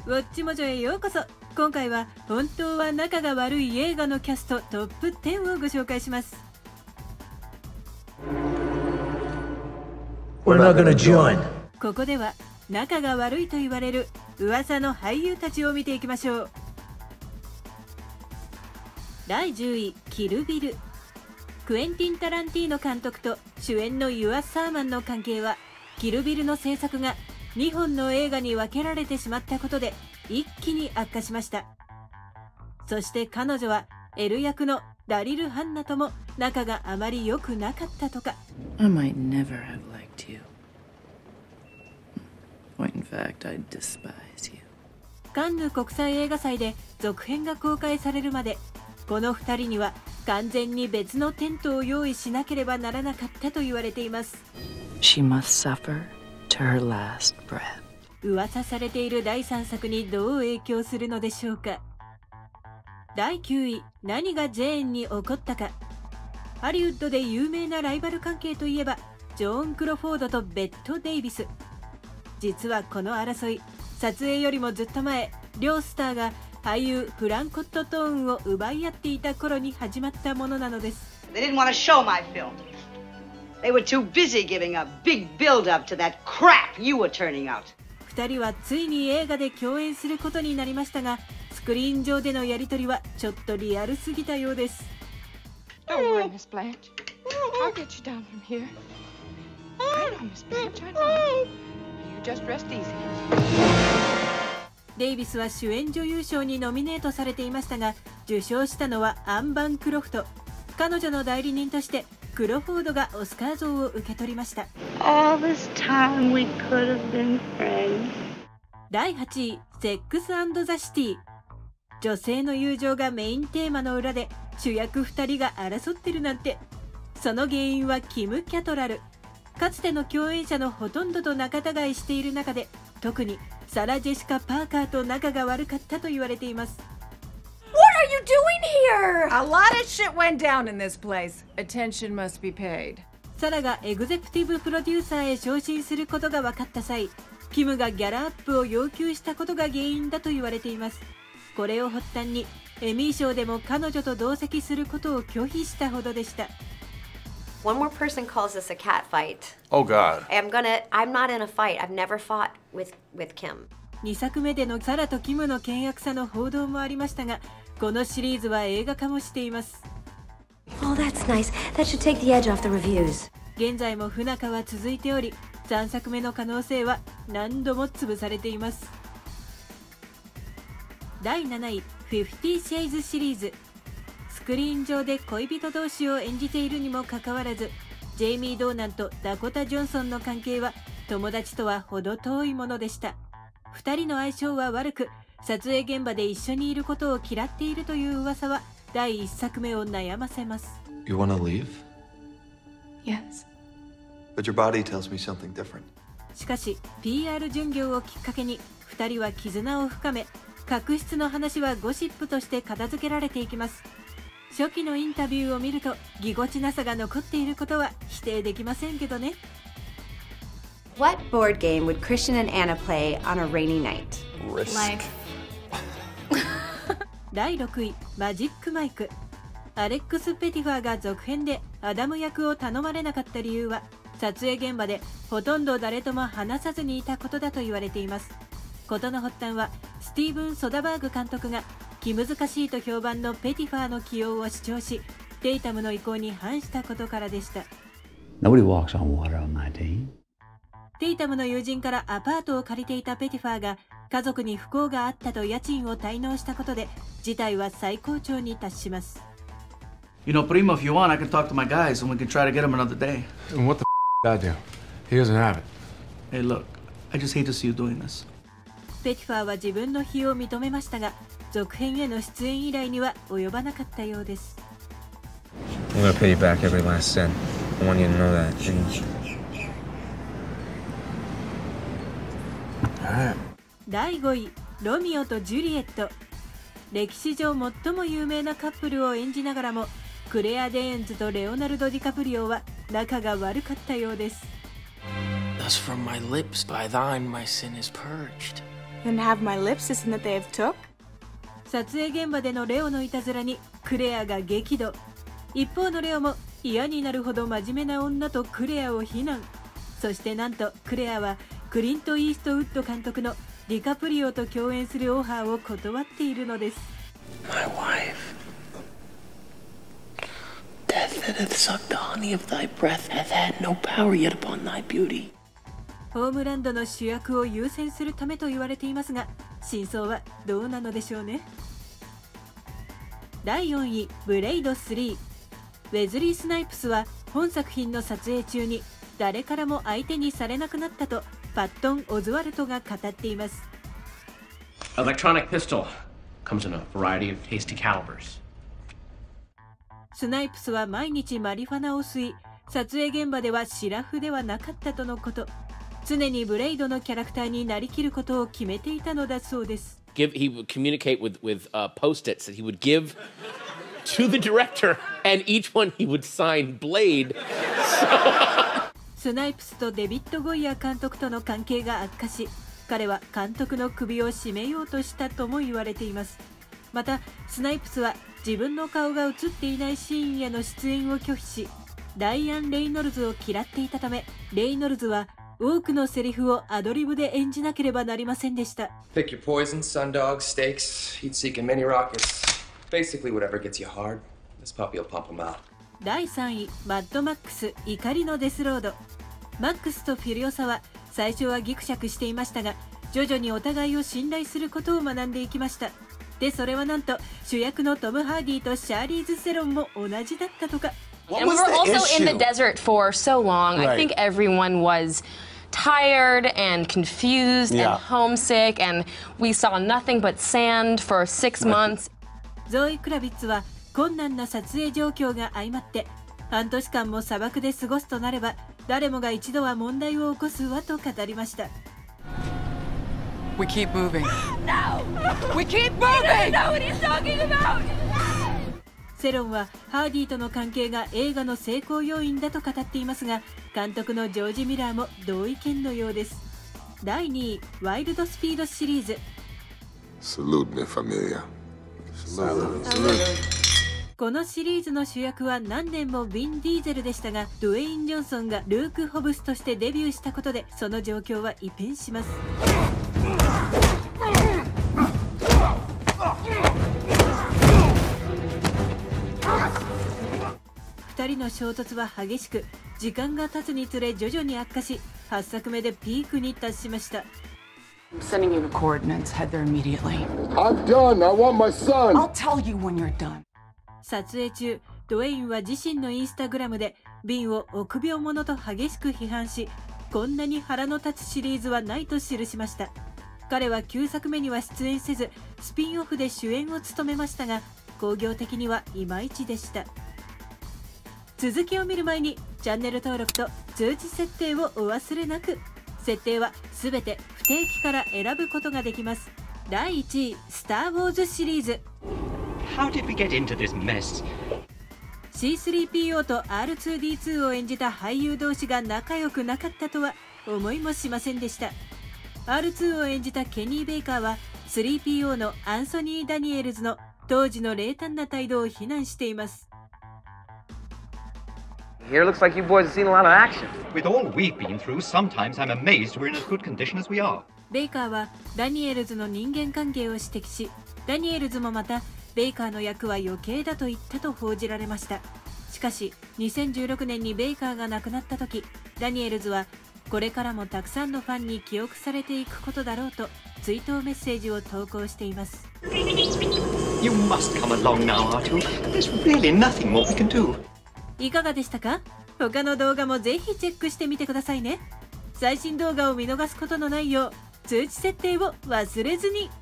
ウォッチモジョへようこそ。今回は本当は仲が悪い映画のキャストトップ10をご紹介します。 We're not gonna join. ここでは仲が悪いと言われる噂の俳優たちを見ていきましょう。第10位、キルビル。クエンティン・タランティーノ監督と主演のユア・サーマンの関係は、キルビルの制作が2本の映画に分けられてしまったことで一気に悪化しました。そして彼女はエル役のダリル・ハンナとも仲があまり良くなかったとか。 I might never have liked you. When in fact, I despise you. カンヌ国際映画祭で続編が公開されるまで、この2人には完全に別のテントを用意しなければならなかったと言われています。 She must suffer to her last breath. 噂されている第3作にどう影響するのでしょうか。第9位、何がジェーンに起こったか。ハリウッドで有名なライバル関係といえばジョーン・クロフォードとベット・デイビス。実はこの争い、撮影よりもずっと前、両スターが俳優フランコット・トーンを奪い合っていた頃に始まったものなのです。 They didn't want to show my film. They were too busy giving a big build-up to that crap you were turning out. 2人はついに映画で共演することになりましたが、スクリーン上でのやり取りはちょっとリアルすぎたようです。 Don't worry, Miss Blanche. I'll get you down from here. I know, Miss Blanche, I know. You just rest easy. デイビスは主演女優賞にノミネートされていましたが、受賞したのはアンバン・クロフト。彼女の代理人としてクロフォードがオスカー像を受け取りました。 All this time we could have been friends. 第8位、セックス&ザ・シティ。女性の友情がメインテーマの裏で主役2人が争ってるなんて。その原因はキム・キャトラル。かつての共演者のほとんどと仲違いしている中で、特にサラ・ジェシカ・パーカーと仲が悪かったと言われています。 What are you doing here? A lot of shit went down in this place. Attention must be paid. サラがエグゼクティブプロデューサーへ昇進することが分かった際、キムがギャラアップを要求したことが原因だと言われています。これを発端にエミー賞でも彼女と同席することを拒否したほどでした。 One more person calls this a cat fight. Oh God. I'm not in a fight. I've never fought with Kim. 2作目でのサラとキムの険悪さの報道もありましたが、このシリーズは映画化もしています。 Oh, that's nice. That should take the edge off the reviews. 現在も不仲は続いており、3作目の可能性は何度も潰されています。第7位、50 Shades シリーズ。スクリーン上で恋人同士を演じているにもかかわらず、ジェイミー・ドーナンとダコタ・ジョンソンの関係は友達とは程遠いものでした。2人の相性は悪く、撮影現場で一緒にいることを嫌っているという噂は第1作目を悩ませます。 You wanna leave? Yes. But your body tells me something different. しかし PR 巡業をきっかけに2人は絆を深め、確執の話はゴシップとして片付けられていきます。初期のインタビューを見るとぎこちなさが残っていることは否定できませんけどね。 What board game would Christian and Anna play on a rainy night? Risk. 第6位、マジックマイク。アレックス・ペティファーが続編でアダム役を頼まれなかった理由は、撮影現場でほとんど誰とも話さずにいたことだと言われています。事の発端はスティーブン・ソダバーグ監督が気難しいと評判のペティファーの起用を主張し、テイタムの意向に反したことからでした。 Nobody walks on water on 19. テイタムの友人からアパートを借りていたペティファーが家族に不幸があったと家賃を滞納したことで、事態は最高潮に達します。 You know, Primo, if you want, I can talk to my guys and we can try to get him another day. And what the I do? He doesn't have it. Hey, look, I just hate to see you doing this. ペティファーは自分の非を認めましたが、続編への出演依頼には及ばなかったようです。 I'm gonna pay you back every last cent. I want you to know that. Alright. 第5位、ロミオとジュリエット。歴史上最も有名なカップルを演じながらも、クレア・デーンズとレオナルド・ディカプリオは仲が悪かったようです。 Thus from my lips by thine my sin is purged. Then have my lips isn't that they have took? 撮影現場でのレオのいたずらにクレアが激怒。一方のレオも嫌になるほど真面目な女とクレアを非難。そしてなんとクレアはクリント・イーストウッド監督のディカプリオと共演するオファーを断っているのです。 My wife, death that hath sucked the honey of thy breath hath had no power yet upon thy beauty. ホームランドの主役を優先するためと言われていますが、真相はどうなのでしょうね。第4位、ブレイド3。ウェズリー・スナイプスは本作品の撮影中に誰からも相手にされなくなったとパットン・オズワルトが語っています。 Electronic pistol comes in a variety of tasty calibers. スナイプスは毎日マリファナを吸い、撮影現場ではシラフではなかったとのこと。常にブレイドのキャラクターになりきることを決めていたのだそうです。 He would communicate with post-its that he would give to the director, and each one he would sign Blade. スナイプスとデビッド・ゴイヤー監督との関係が悪化し、彼は監督の首を絞めようとしたとも言われています。またスナイプスは自分の顔が映っていないシーンへの出演を拒否し、ダイアン・レイノルズを嫌っていたため、レイノルズは多くのセリフをアドリブで演じなければなりませんでした。 Pick your poison, sundogs, steaks, heat-seeking mini rockets. Basically whatever gets you hard. This puppy will pump them out. 第3位、マッドマックス怒りのデスロード。マックスとフュリオサは最初はギクシャクしていましたが、徐々にお互いを信頼することを学んでいきました。で、それはなんと主役のトム・ハーディとシャーリーズ・セロンも同じだったとか。 And we were also in the desert for so long. I think everyone was tired and confused and homesick, and we saw nothing but sand for 6 months. ゾーイ・クラビッツは困難な撮影状況が相まって半年間も砂漠で過ごすとなれば誰もが一度は問題を起こすわと語りました。 We keep moving. No! We keep moving! I don't know what he's talking about! セロンはハーディとの関係が映画の成功要因だと語っていますが、監督のジョージ・ミラーも同意見のようです。第2位、ワイルドスピードシリーズ。 Salute me, familia. Salute. このシリーズの主役は何年もヴィン・ディーゼルでしたが、ドゥエイン・ジョンソンがルーク・ホブスとしてデビューしたことでその状況は一変します。2人の衝突は激しく、時間が経つにつれ徐々に悪化し、8作目でピークに達しました。 I'm sending you the coordinates. Head there immediately. I'm done. I want my son. I'll tell you when you're done. 撮影中、ドウェインは自身のインスタグラムでビンを臆病者と激しく批判し、こんなに腹の立つシリーズはないと記しました。彼は9作目には出演せず、スピンオフで主演を務めましたが、興行的にはいまいちでした。続きを見る前にチャンネル登録と通知設定をお忘れなく。設定はすべて不定期から選ぶことができます。第1位、スター・ウォーズシリーズ。 How did we get into this mess? C3PO と R2D2 を演じた俳優同士が仲良くなかったとは思いもしませんでした。 R2 を演じたケニー・ベイカーは 3PO のアンソニー・ダニエルズの当時の冷淡な態度を非難しています。 Here looks like you boys have seen a lot of action. With all we've been through, sometimes I'm amazed we're in as good condition as we are. ベイカーはダニエルズの人間関係を指摘し、ダニエルズもまたベイカーの役は余計だと言ったと報じられました。しかし2016年にベイカーが亡くなった時、ダニエルズはこれからもたくさんのファンに記憶されていくことだろうと追悼メッセージを投稿しています。 You must come along now, R2. There's really nothing more we can do. いかがでしたか？他の動画もぜひチェックしてみてくださいね。最新動画を見逃すことのないよう通知設定を忘れずに。